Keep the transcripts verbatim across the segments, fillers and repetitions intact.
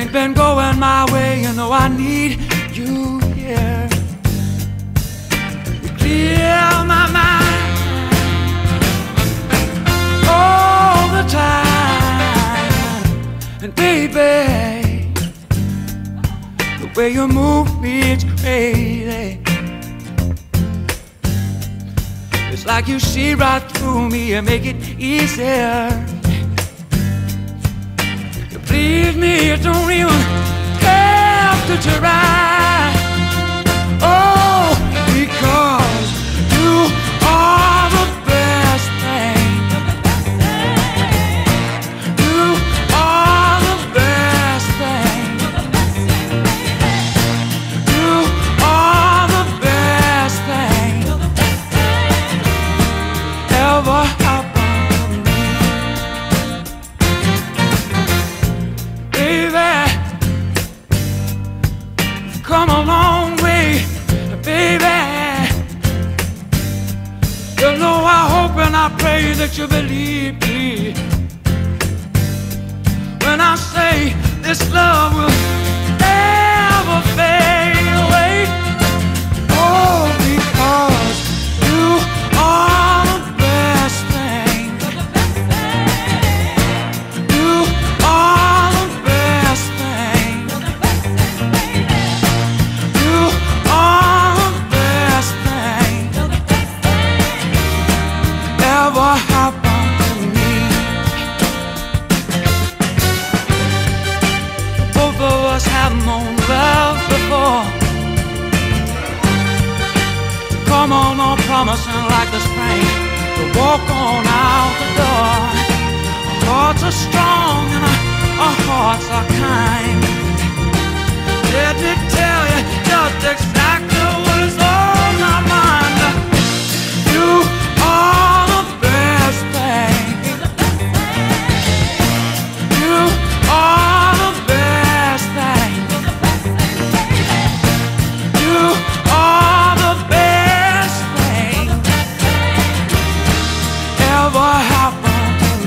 ain't been going my way, you know I need you here. You clear my mind all the time. And baby, the way you move me, it's crazy. It's like you see right through me and make it easier. You please me, you don't even have to try. Oh, because you are the best thing. You are the best thing. You are the best thing ever happened to me. Baby, you've come a long way, baby. You know I hope and I pray that you believe me when I say this love will never fade away. Oh, because you are the best thing. You are the best thing. You are the best thing ever happened to me. Both of us have known love before. Come on, on promising like the spring to walk on out the door. Our hearts are strong and our, our hearts are kind. Let me tell you just exactly what is on my mind. You are the best thing. You are the best thing. You are the best thing ever happened to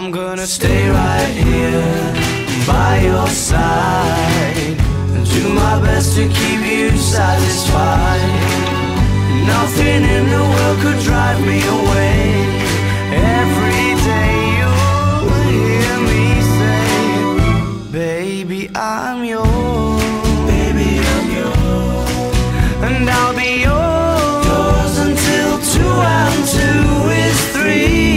I'm gonna stay right here by your side and do my best to keep you satisfied. Nothing in the world could drive me away. Every day you'll hear me say, baby, I'm yours. Baby, I'm yours. And I'll be yours, yours until two and two is three.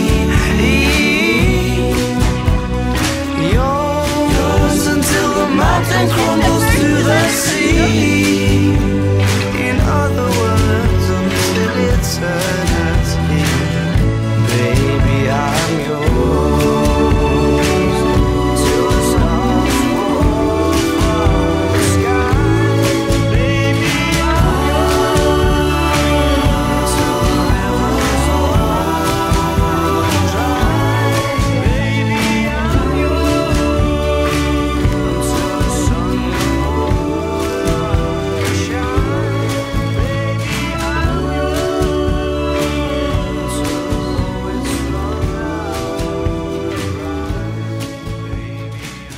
Yours until the mountain crumbles to the sea. In other words, until eternity, baby, I'm yours. Till the stars fall from the sky, baby, I'm yours. Till the rivers run dry, baby, I'm yours. Until the sun will shine, baby, I'm yours. Till it's run out, baby,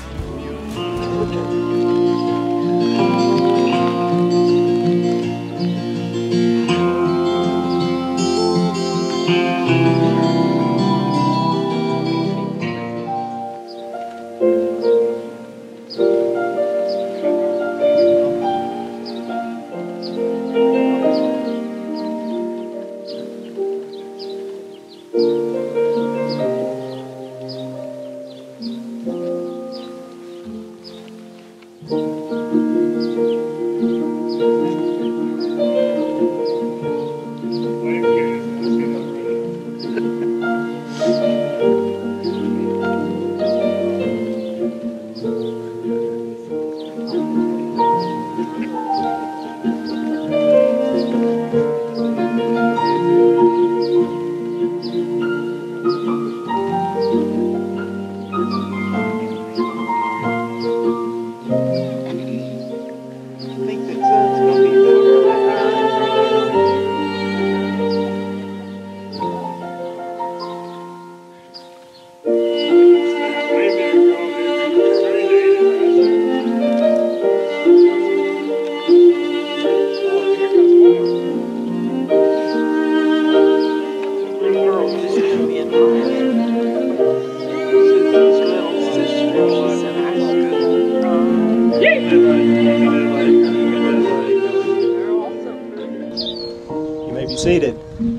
You may be seated.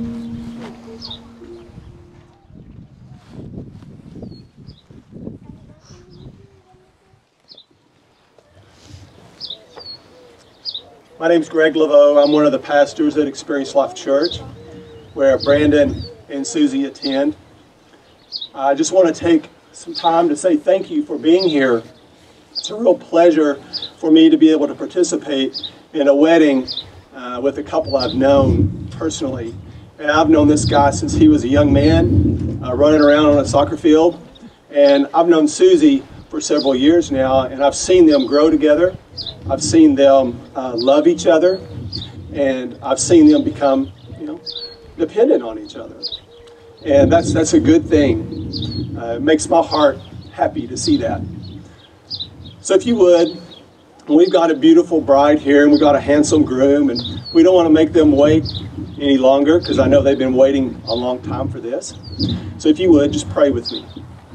My name is Greg Laveau. I'm one of the pastors at Experience Life Church, where Brandon and Susie attend. I just want to take some time to say thank you for being here. It's a real pleasure for me to be able to participate in a wedding uh, with a couple I've known personally. And I've known this guy since he was a young man, uh, running around on a soccer field. And I've known Susie for several years now, and I've seen them grow together. I've seen them uh, love each other, and I've seen them become, you know, dependent on each other. And that's, that's a good thing. Uh, it makes my heart happy to see that. So if you would, we've got a beautiful bride here, and we've got a handsome groom, and we don't want to make them wait any longer, because I know they've been waiting a long time for this. So if you would, just pray with me.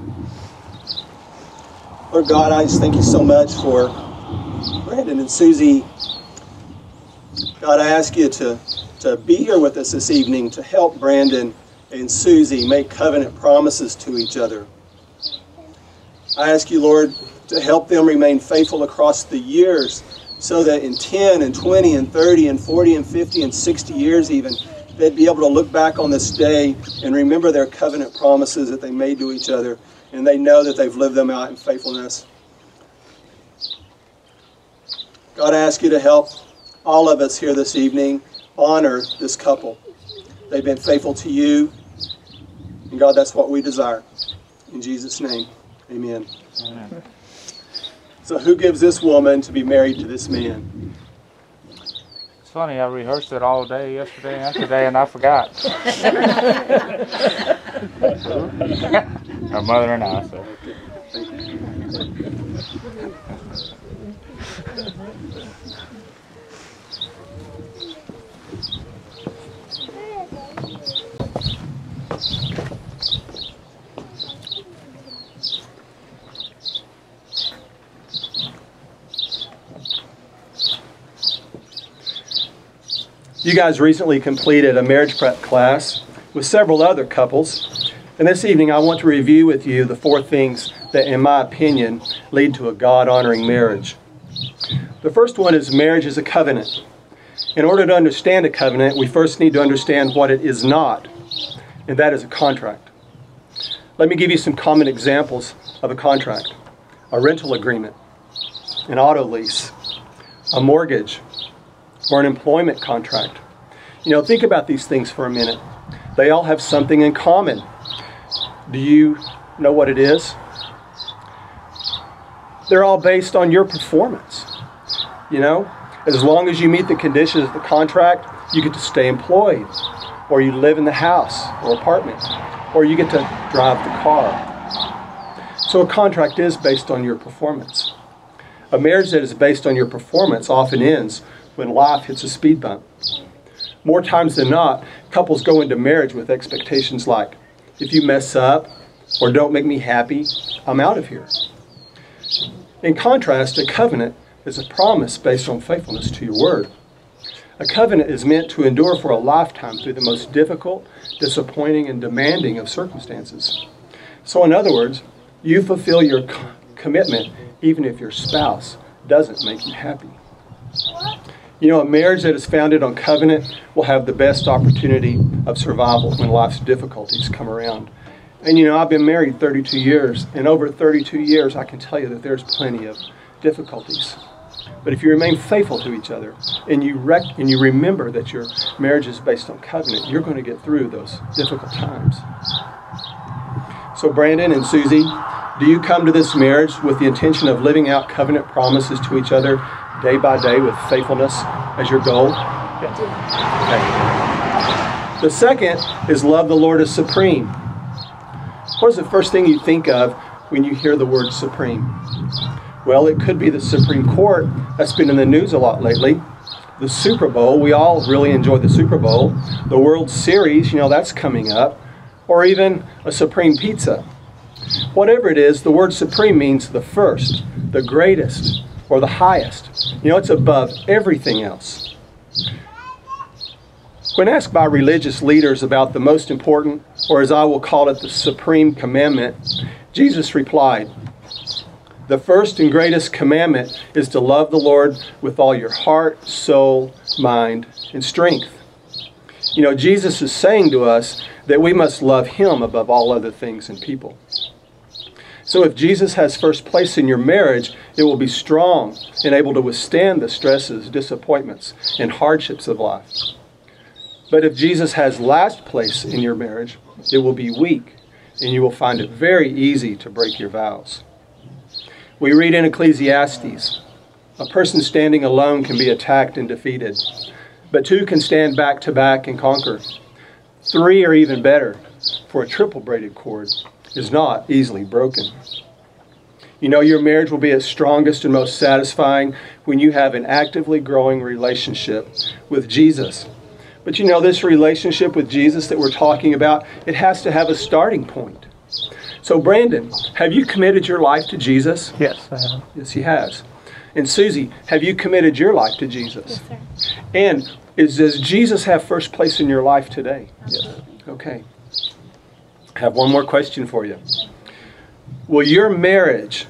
Lord God, I just thank you so much for Brandon and Susie. God, I ask you to, to be here with us this evening to help Brandon and Susie make covenant promises to each other. I ask you, Lord, to help them remain faithful across the years, so that in ten and twenty and thirty and forty and fifty and sixty years even, they'd be able to look back on this day and remember their covenant promises that they made to each other, and they know that they've lived them out in faithfulness. God, I ask you to help all of us here this evening honor this couple. They've been faithful to you, and God, that's what we desire. In Jesus' name, amen. Amen. So who gives this woman to be married to this man? It's funny, I rehearsed it all day yesterday and today, and I forgot. Her mother and I, so. Okay, thank you. You guys recently completed a marriage prep class with several other couples, and this evening I want to review with you the four things that, in my opinion, lead to a God-honoring marriage. The first one is marriage is a covenant. In order to understand a covenant, we first need to understand what it is not, and that is a contract. Let me give you some common examples of a contract. A rental agreement, an auto lease, a mortgage, or an employment contract. You know, think about these things for a minute. They all have something in common. Do you know what it is? They're all based on your performance. You know, as long as you meet the conditions of the contract, you get to stay employed, or you live in the house or apartment, or you get to drive the car. So a contract is based on your performance. A marriage that is based on your performance often ends when life hits a speed bump. More times than not, couples go into marriage with expectations like, if you mess up or don't make me happy, I'm out of here. In contrast, a covenant is a promise based on faithfulness to your word. A covenant is meant to endure for a lifetime through the most difficult, disappointing, and demanding of circumstances. So in other words, you fulfill your co- commitment even if your spouse doesn't make you happy. You know, a marriage that is founded on covenant will have the best opportunity of survival when life's difficulties come around. And you know, I've been married thirty-two years, and over thirty-two years, I can tell you that there's plenty of difficulties. But if you remain faithful to each other, and you rec- and you remember that your marriage is based on covenant, you're going to get through those difficult times. So Brandon and Susie, do you come to this marriage with the intention of living out covenant promises to each other day by day with faithfulness as your goal? Okay. The second is love the Lord as supreme. What is the first thing you think of when you hear the word supreme? Well, it could be the Supreme Court. That's been in the news a lot lately. The Super Bowl, we all really enjoy the Super Bowl. The World Series, you know, that's coming up. Or even a supreme pizza. Whatever it is, the word supreme means the first, the greatest, or the highest. You know, it's above everything else. When asked by religious leaders about the most important, or as I will call it, the supreme commandment, Jesus replied, "The first and greatest commandment is to love the Lord with all your heart, soul, mind, and strength." You know, Jesus is saying to us that we must love Him above all other things and people. So if Jesus has first place in your marriage, it will be strong and able to withstand the stresses, disappointments, and hardships of life. But if Jesus has last place in your marriage, it will be weak, and you will find it very easy to break your vows. We read in Ecclesiastes, a person standing alone can be attacked and defeated, but two can stand back to back and conquer. Three are even better, for a triple braided cord is not easily broken. You know, your marriage will be its strongest and most satisfying when you have an actively growing relationship with Jesus. But you know, this relationship with Jesus that we're talking about, it has to have a starting point. So Brandon, have you committed your life to Jesus? Yes, I have. Yes, he has. And Susie, have you committed your life to Jesus? Yes, sir. And is, does Jesus have first place in your life today? Yes. Okay. I have one more question for you. Will your marriage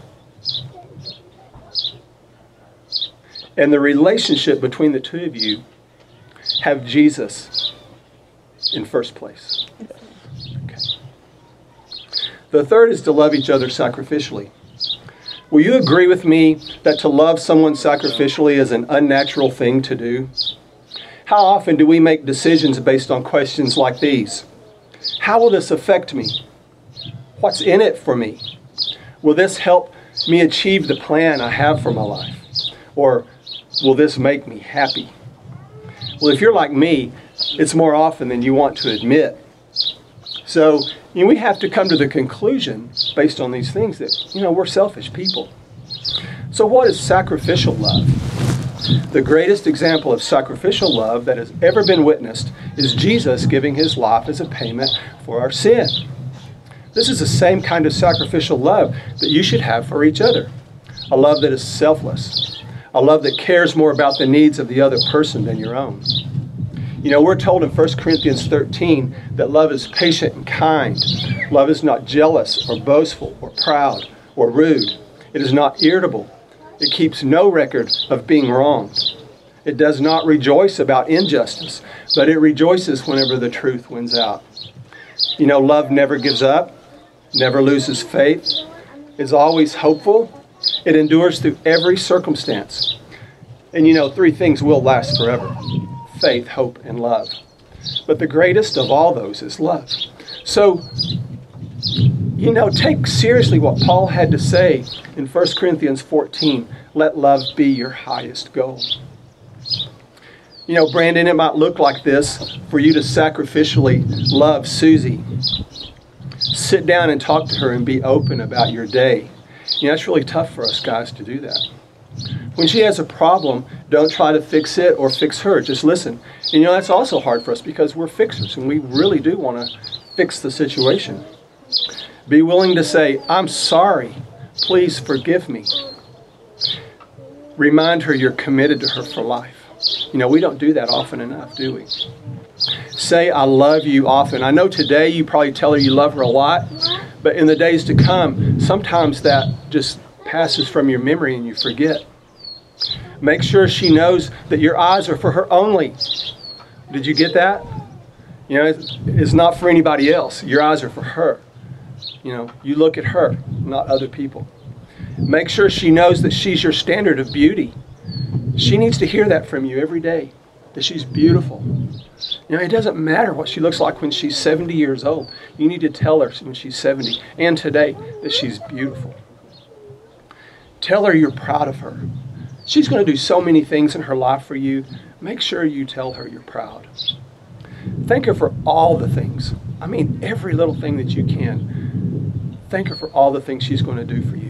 and the relationship between the two of you have Jesus in first place? Okay. The third is to love each other sacrificially. Will you agree with me that to love someone sacrificially is an unnatural thing to do? How often do we make decisions based on questions like these? How will this affect me? What's in it for me? Will this help me achieve the plan I have for my life? Or will this make me happy? Well, if you're like me, it's more often than you want to admit. So You know, we have to come to the conclusion, based on these things, that, you know, we're selfish people. So what is sacrificial love? The greatest example of sacrificial love that has ever been witnessed is Jesus giving his life as a payment for our sin. This is the same kind of sacrificial love that you should have for each other. A love that is selfless. A love that cares more about the needs of the other person than your own. You know, we're told in First Corinthians thirteen that love is patient and kind. Love is not jealous or boastful or proud or rude. It is not irritable. It keeps no record of being wronged. It does not rejoice about injustice, but it rejoices whenever the truth wins out. You know, love never gives up, never loses faith, is always hopeful. It endures through every circumstance. And you know, three things will last forever: faith, hope, and love. But the greatest of all those is love. So, you know, take seriously what Paul had to say in First Corinthians fourteen. Let love be your highest goal. You know, Brandon, it might look like this for you to sacrificially love Susie. Sit down and talk to her and be open about your day. You know, it's really tough for us guys to do that. When she has a problem, don't try to fix it or fix her. Just listen. And you know, that's also hard for us because we're fixers and we really do want to fix the situation. Be willing to say, I'm sorry. Please forgive me. Remind her you're committed to her for life. You know, we don't do that often enough, do we? Say, I love you often. I know today you probably tell her you love her a lot, but in the days to come, sometimes that just passes from your memory and you forget. Make sure she knows that your eyes are for her only. Did you get that? You know, it's, it's not for anybody else. Your eyes are for her. You know, you look at her, not other people. Make sure she knows that she's your standard of beauty. She needs to hear that from you every day, that she's beautiful. You know, it doesn't matter what she looks like when she's seventy years old. You need to tell her when she's seventy and today that she's beautiful. Tell her you're proud of her. She's going to do so many things in her life for you. Make sure you tell her you're proud. Thank her for all the things. I mean, every little thing that you can. Thank her for all the things she's going to do for you.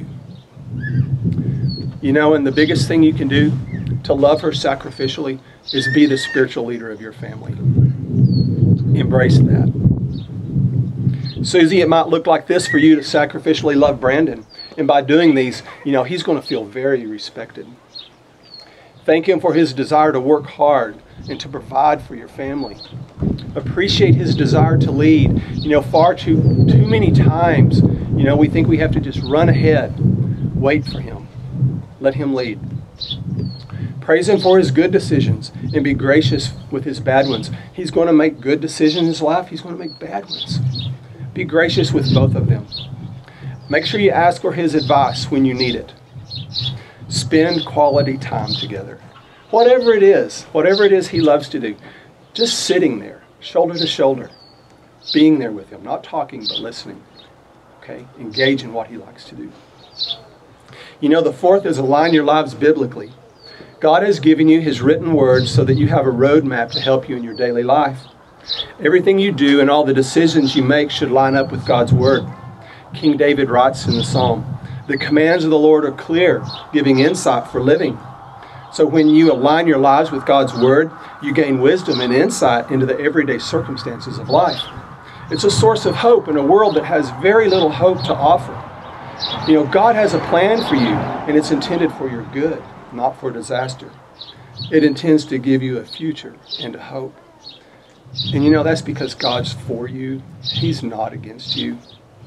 You know, and the biggest thing you can do to love her sacrificially is be the spiritual leader of your family. Embrace that. Susie, it might look like this for you to sacrificially love Brandon. And by doing these, you know, he's going to feel very respected. Thank him for his desire to work hard and to provide for your family. Appreciate his desire to lead. You know, far too, too many times, you know, we think we have to just run ahead. Wait for him. Let him lead. Praise him for his good decisions and be gracious with his bad ones. He's going to make good decisions in his life. He's going to make bad ones. Be gracious with both of them. Make sure you ask for his advice when you need it. Spend quality time together. Whatever it is, whatever it is he loves to do, just sitting there, shoulder to shoulder, being there with him, not talking but listening. Okay? Engage in what he likes to do. You know, the fourth is align your lives biblically. God has given you his written word so that you have a roadmap to help you in your daily life. Everything you do and all the decisions you make should line up with God's word. King David writes in the Psalm, the commands of the Lord are clear, giving insight for living. So when you align your lives with God's word, you gain wisdom and insight into the everyday circumstances of life. It's a source of hope in a world that has very little hope to offer. You know, God has a plan for you, and it's intended for your good, not for disaster. It intends to give you a future and a hope. And you know, that's because God's for you. He's not against you.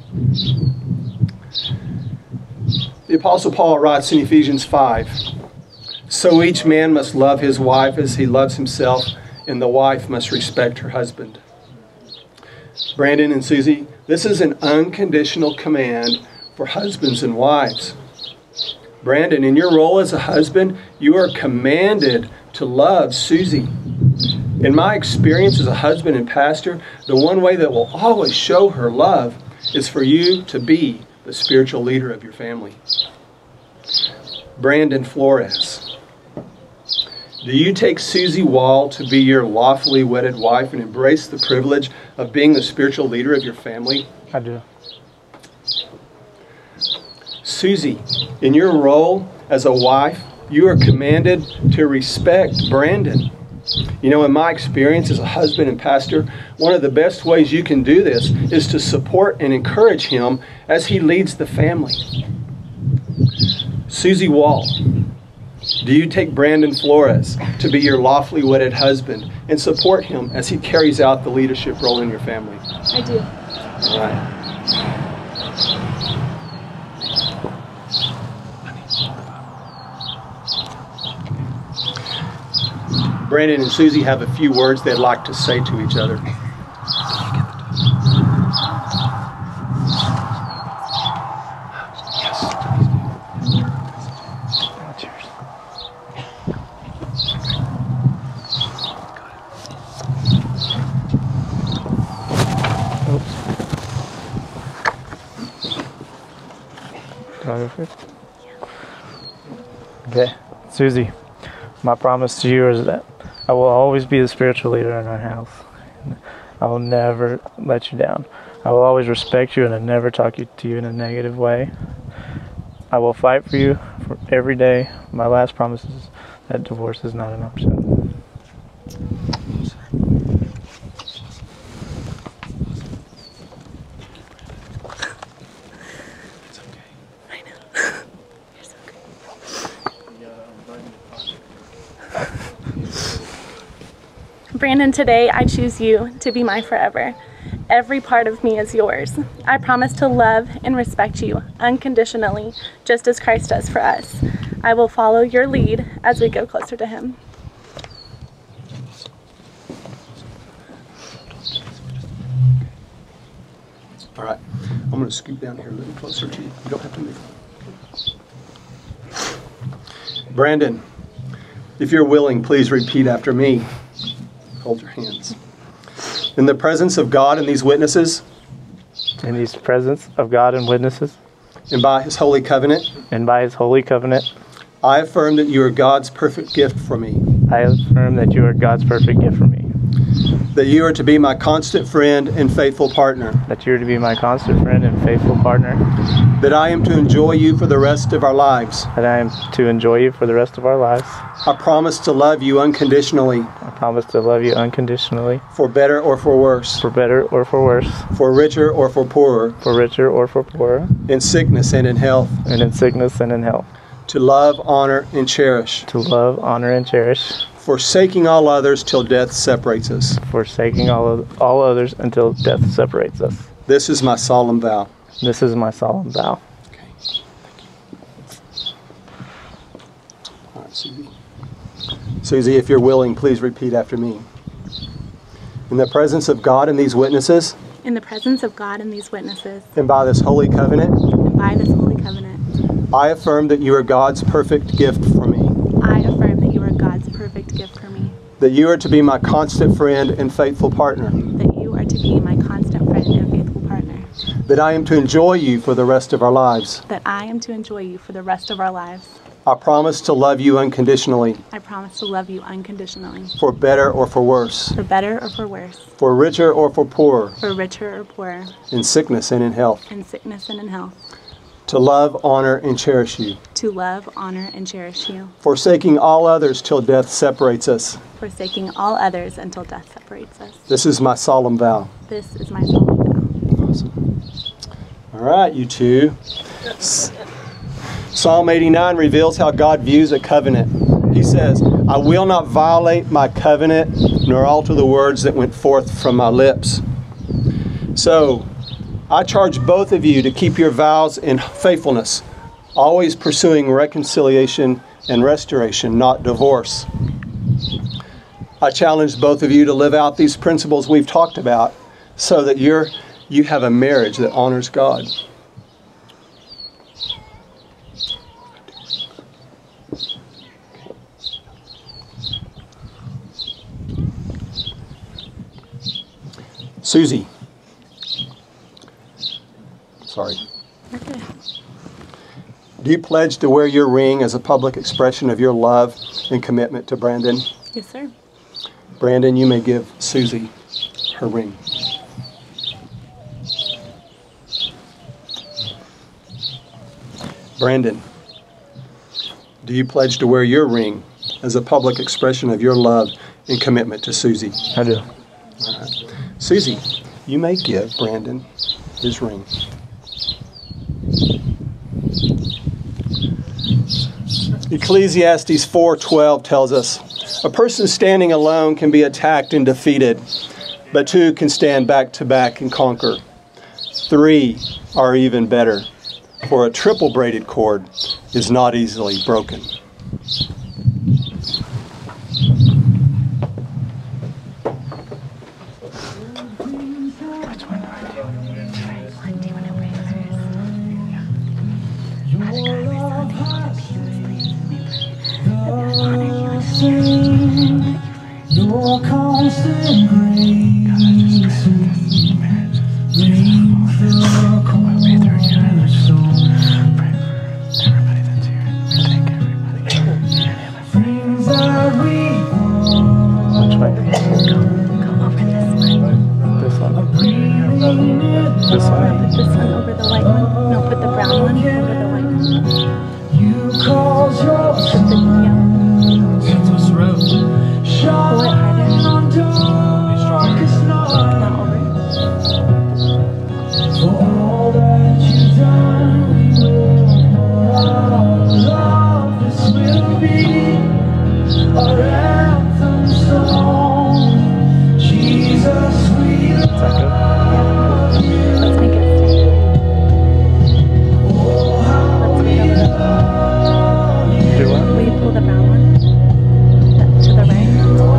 The Apostle Paul writes in Ephesians five, so each man must love his wife as he loves himself, and the wife must respect her husband. Brandon and Susie, this is an unconditional command for husbands and wives. Brandon, in your role as a husband, you are commanded to love Susie. In my experience as a husband and pastor, the one way that will always show her love is for you to be the spiritual leader of your family. Brandon Flores, Do you take Susie Wall to be your lawfully wedded wife and embrace the privilege of being the spiritual leader of your family? I do. Susie, in your role as a wife, you are commanded to respect Brandon. You know, in my experience as a husband and pastor, one of the best ways you can do this is to support and encourage him as he leads the family. Susie Wall, do you take Brandon Flores to be your lawfully wedded husband and support him as he carries out the leadership role in your family? I do. All right. Brandon and Susie have a few words they'd like to say to each other. Okay, Susie, my promise to you is that I will always be the spiritual leader in our house. I will never let you down. I will always respect you and I never talk you, to you in a negative way. I will fight for you for every day. My last promise is that divorce is not an option. Brandon, today I choose you to be my forever. Every part of me is yours. I promise to love and respect you unconditionally, just as Christ does for us. I will follow your lead as we go closer to Him. All right, I'm going to scoot down here a little closer to you. You don't have to move. Brandon, if you're willing, please repeat after me. Hold your hands. In the presence of God and these witnesses, In the presence of God and witnesses, and by His holy covenant, and by His holy covenant, I affirm that you are God's perfect gift for me. I affirm that you are God's perfect gift for me. That you are to be my constant friend and faithful partner. That you are to be my constant friend and faithful partner. That I am to enjoy you for the rest of our lives. That I am to enjoy you for the rest of our lives. I promise to love you unconditionally. I promise to love you unconditionally. For better or for worse. For better or for worse. For richer or for poorer. For richer or for poorer. In sickness and in health. And in sickness and in health. To love, honor, and cherish. To love, honor, and cherish. Forsaking all others till death separates us. Forsaking all of, all others until death separates us. This is my solemn vow. This is my solemn vow. Okay. Thank you. All right, Susie. Susie, if you're willing, please repeat after me. In the presence of God and these witnesses, In the presence of God and these witnesses, and by this holy covenant, and by this holy covenant, I affirm that you are God's perfect gift for me. I affirm that you are God's perfect gift for me. That you are to be my constant friend and faithful partner. That you are to be my constant friend and faithful partner. That I am to enjoy you for the rest of our lives. That I am to enjoy you for the rest of our lives. I promise to love you unconditionally. I promise to love you unconditionally. For better or for worse. For better or for worse. For richer or for poorer. For richer or poorer. In sickness and in health. In sickness and in health. To love, honor, and cherish you. To love, honor, and cherish you. Forsaking all others till death separates us. Forsaking all others until death separates us. This is my solemn vow. This is my solemn vow. Awesome. All right, you two. Psalm eighty-nine reveals how God views a covenant. He says, I will not violate my covenant, nor alter the words that went forth from my lips. So, I charge both of you to keep your vows in faithfulness, always pursuing reconciliation and restoration, not divorce. I challenge both of you to live out these principles we've talked about so that you're, you have a marriage that honors God. Susie. Sorry. Okay. Do you pledge to wear your ring as a public expression of your love and commitment to Brandon? Yes, sir. Brandon, you may give Susie her ring. Brandon, do you pledge to wear your ring as a public expression of your love and commitment to Susie? I do. All right. Susie, you may give Brandon his ring. Ecclesiastes four twelve tells us, a person standing alone can be attacked and defeated, but two can stand back to back and conquer. Three are even better, for a triple braided cord is not easily broken. Your constant grace brings the cornerstone. Everybody that's here, we thank everybody. Brings every Which way? Go, go over this one. This one. This one. Put this one over the white one. No, put the brown one over the white one. you cause your Put the yellow. That's what's road. Pull it harder. On darkest night. Not over. For all that you've done, we will our love. This will be our anthem song. Jesus, we love you. Let's make it stay. Oh, how we love you. Do what? Will you pull the brown one to the right?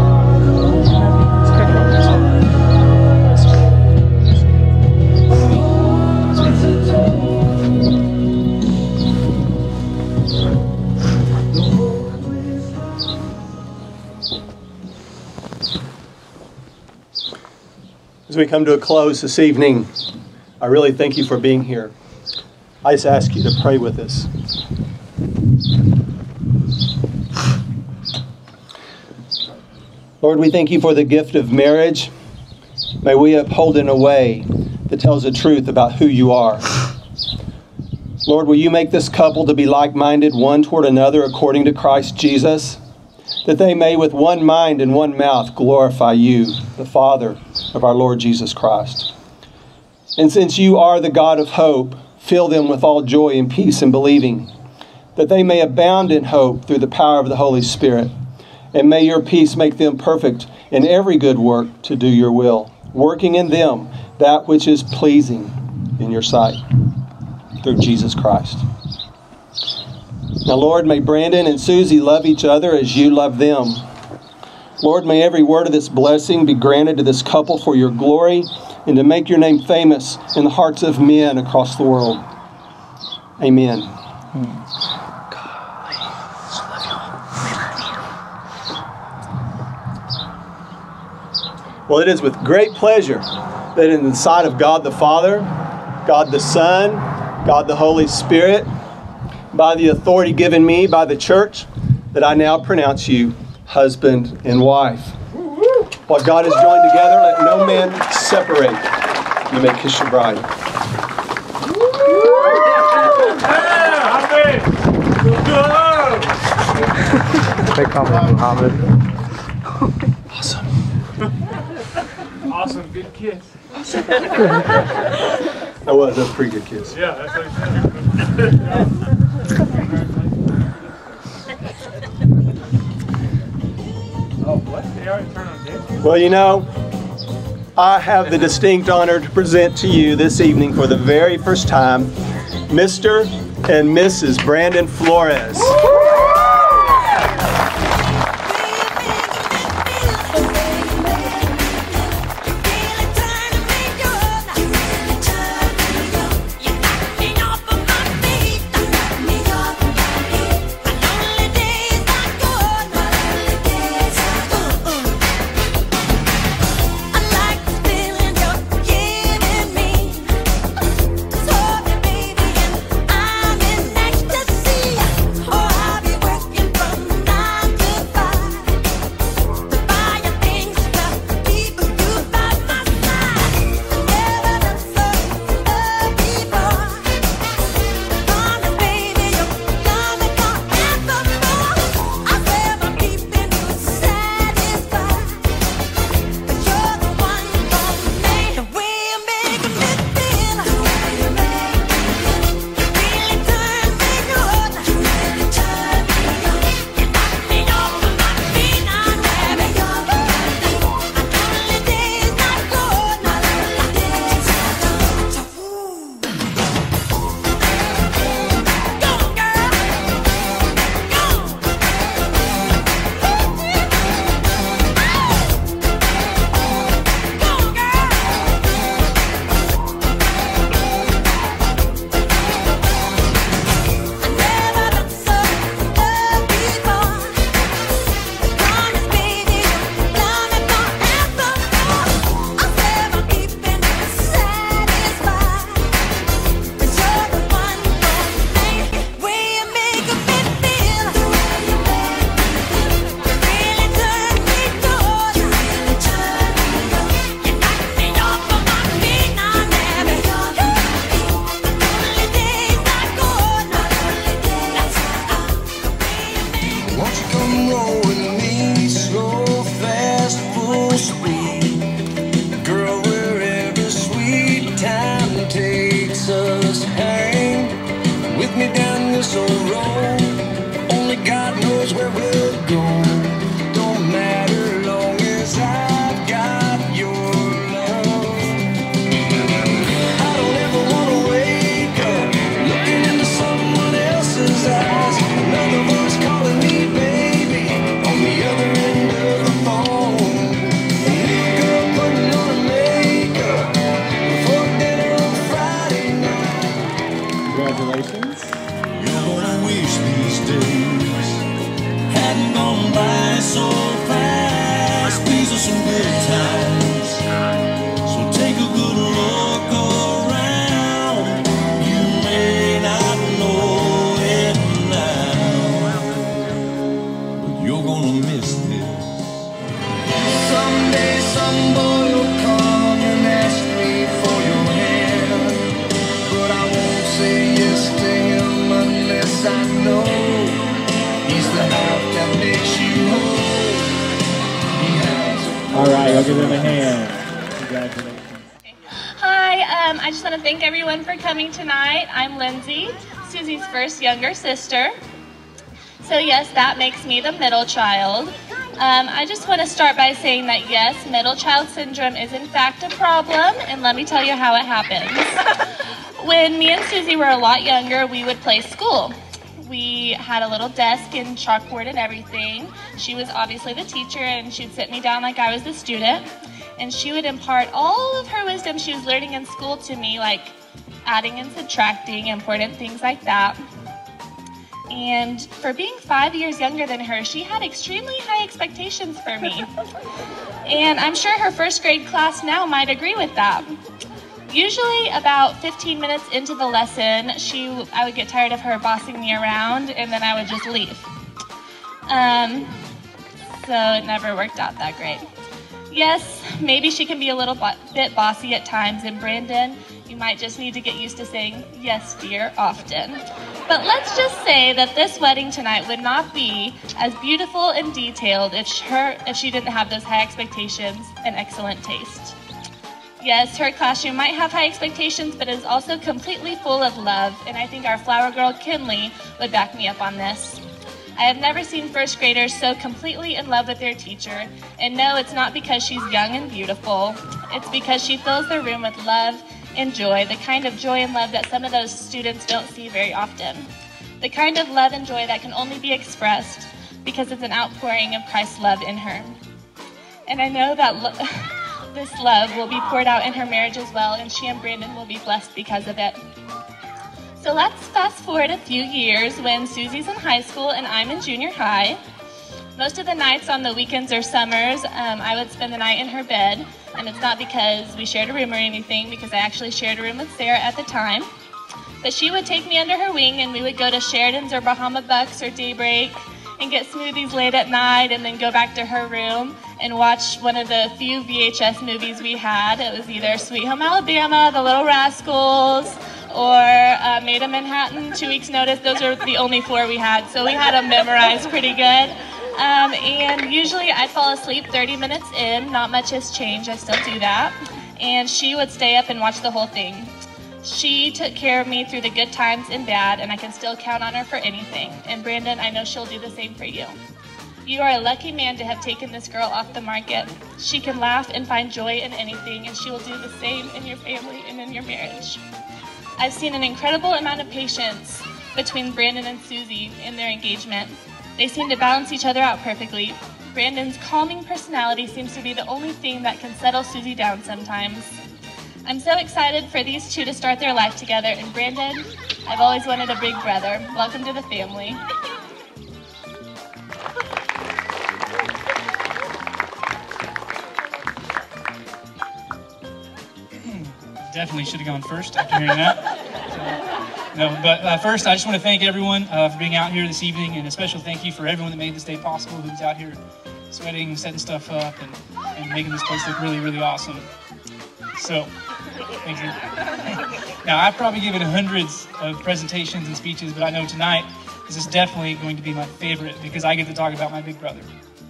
As we come to a close this evening, I really thank you for being here. I just ask you to pray with us. Lord, we thank you for the gift of marriage. May we uphold in a way that tells the truth about who you are. Lord, will you make this couple to be like-minded one toward another according to Christ Jesus, that they may with one mind and one mouth glorify you, the Father of our Lord Jesus Christ. And since you are the God of hope, fill them with all joy and peace in believing, that they may abound in hope through the power of the Holy Spirit. And may your peace make them perfect in every good work to do your will, working in them that which is pleasing in your sight, through Jesus Christ. Now, Lord, may Brandon and Susie love each other as you love them. Lord, may every word of this blessing be granted to this couple for your glory and to make your name famous in the hearts of men across the world. Amen. Well, it is with great pleasure that in the sight of God the Father, God the Son, God the Holy Spirit, by the authority given me by the church, that I now pronounce you husband and wife. What God has joined together, let no man separate. You may kiss your bride. They call me Muhammad. Awesome. Awesome, good kiss. That was, that was a pretty good kiss. Yeah, that's what I Oh, what? They already turned on date? Well, you know, I have the distinct honor to present to you this evening for the very first time, Mister and Missus Brandon Flores. Oh, some boy will come and ask me for your hand, but I won't say yes to him unless I know he's the half that makes you whole. He has. All right, I'll give him a hand. Congratulations. Hi, um, I just want to thank everyone for coming tonight. I'm Lindsay, Susie's first younger sister. So yes, that makes me the middle child. Um, I just want to start by saying that yes, middle child syndrome is in fact a problem, and let me tell you how it happens. When me and Susie were a lot younger, we would play school. We had a little desk and chalkboard and everything. She was obviously the teacher, and she'd sit me down like I was the student. And she would impart all of her wisdom she was learning in school to me, like adding and subtracting, important things like that. And for being five years younger than her, she had extremely high expectations for me. And I'm sure her first grade class now might agree with that. Usually about fifteen minutes into the lesson, she, I would get tired of her bossing me around, and then I would just leave. Um, so it never worked out that great. Yes, maybe she can be a little bit bossy at times, and Brandon, you might just need to get used to saying, yes, dear, often. But let's just say that this wedding tonight would not be as beautiful and detailed if, her, if she didn't have those high expectations and excellent taste. Yes, her classroom might have high expectations, but is also completely full of love, and I think our flower girl, Kinley, would back me up on this. I have never seen first graders so completely in love with their teacher, and no, it's not because she's young and beautiful. It's because she fills the room with love and joy, the kind of joy and love that some of those students don't see very often. The kind of love and joy that can only be expressed because it's an outpouring of Christ's love in her. And I know that lo this love will be poured out in her marriage as well, and she and Brandon will be blessed because of it. So let's fast forward a few years when Susie's in high school and I'm in junior high. Most of the nights on the weekends or summers, um, I would spend the night in her bed, and it's not because we shared a room or anything, because I actually shared a room with Sarah at the time. But she would take me under her wing, and we would go to Sheridan's or Bahama Bucks or Daybreak and get smoothies late at night, and then go back to her room and watch one of the few V H S movies we had. It was either Sweet Home Alabama, The Little Rascals, or uh, Maid of Manhattan, Two Weeks Notice. Those are the only four we had, so we had them memorized pretty good. Um, and usually I'd fall asleep thirty minutes in. Not much has changed, I still do that. And she would stay up and watch the whole thing. She took care of me through the good times and bad, and I can still count on her for anything. And Brandon, I know she'll do the same for you. You are a lucky man to have taken this girl off the market. She can laugh and find joy in anything, and she will do the same in your family and in your marriage. I've seen an incredible amount of patience between Brandon and Susie in their engagement. They seem to balance each other out perfectly. Brandon's calming personality seems to be the only thing that can settle Susie down sometimes. I'm so excited for these two to start their life together, and Brandon, I've always wanted a big brother. Welcome to the family. Definitely should have gone first after hearing that. So, no, but uh, first, I just want to thank everyone uh, for being out here this evening, and a special thank you for everyone that made this day possible, who's out here sweating, setting stuff up, and, and making this place look really, really awesome. So, thank you. Now, I've probably given hundreds of presentations and speeches, but I know tonight this is definitely going to be my favorite because I get to talk about my big brother.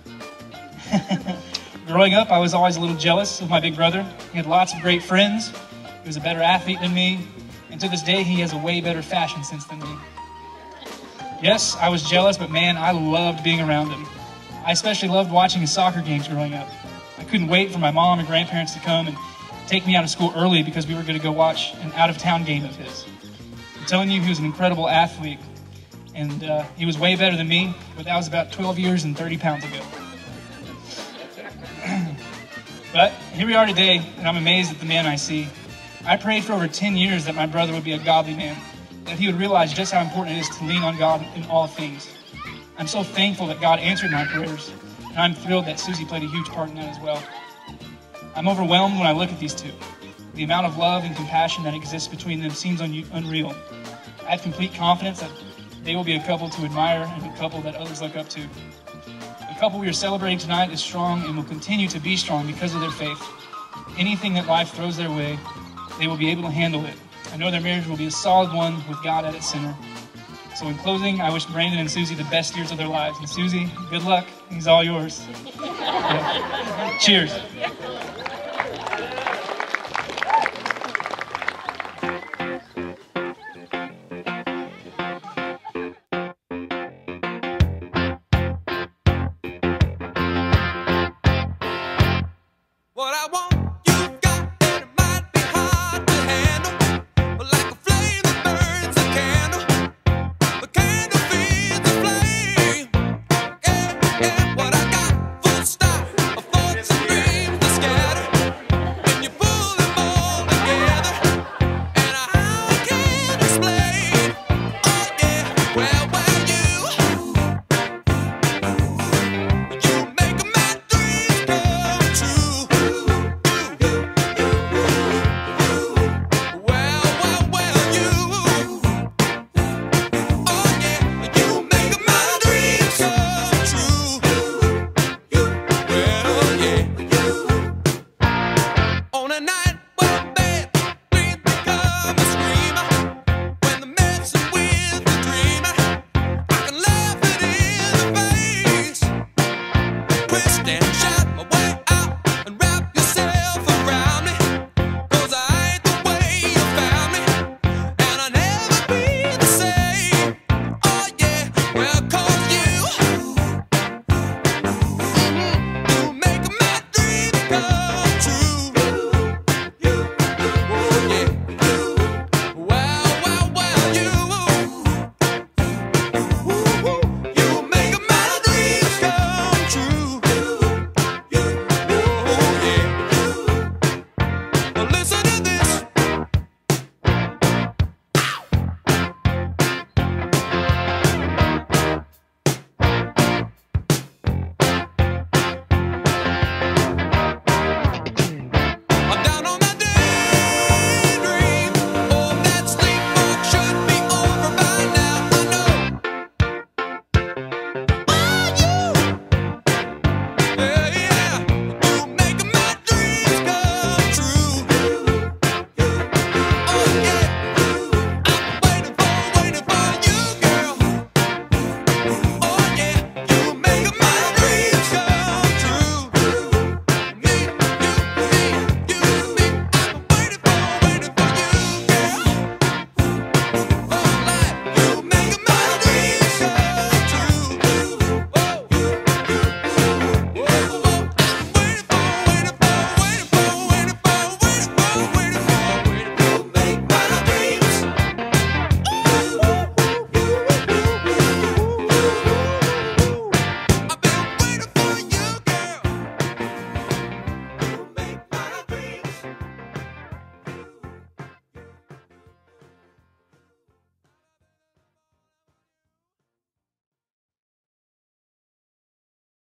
Growing up, I was always a little jealous of my big brother. He had lots of great friends. He was a better athlete than me, and to this day, he has a way better fashion sense than me. Yes, I was jealous, but man, I loved being around him. I especially loved watching his soccer games growing up. I couldn't wait for my mom and grandparents to come and take me out of school early because we were going to go watch an out-of-town game of his. I'm telling you, he was an incredible athlete, and uh, he was way better than me, but that was about twelve years and thirty pounds ago. But here we are today, and I'm amazed at the man I see. I prayed for over ten years that my brother would be a godly man, that he would realize just how important it is to lean on God in all things. I'm so thankful that God answered my prayers, and I'm thrilled that Susie played a huge part in that as well. I'm overwhelmed when I look at these two. The amount of love and compassion that exists between them seems un unreal. I have complete confidence that they will be a couple to admire and a couple that others look up to. A couple we are celebrating tonight is strong and will continue to be strong because of their faith. Anything that life throws their way, they will be able to handle it. I know their marriage will be a solid one with God at its center. So in closing, I wish Brandon and Susie the best years of their lives. And Susie, good luck. He's all yours. Yeah. Cheers. What I want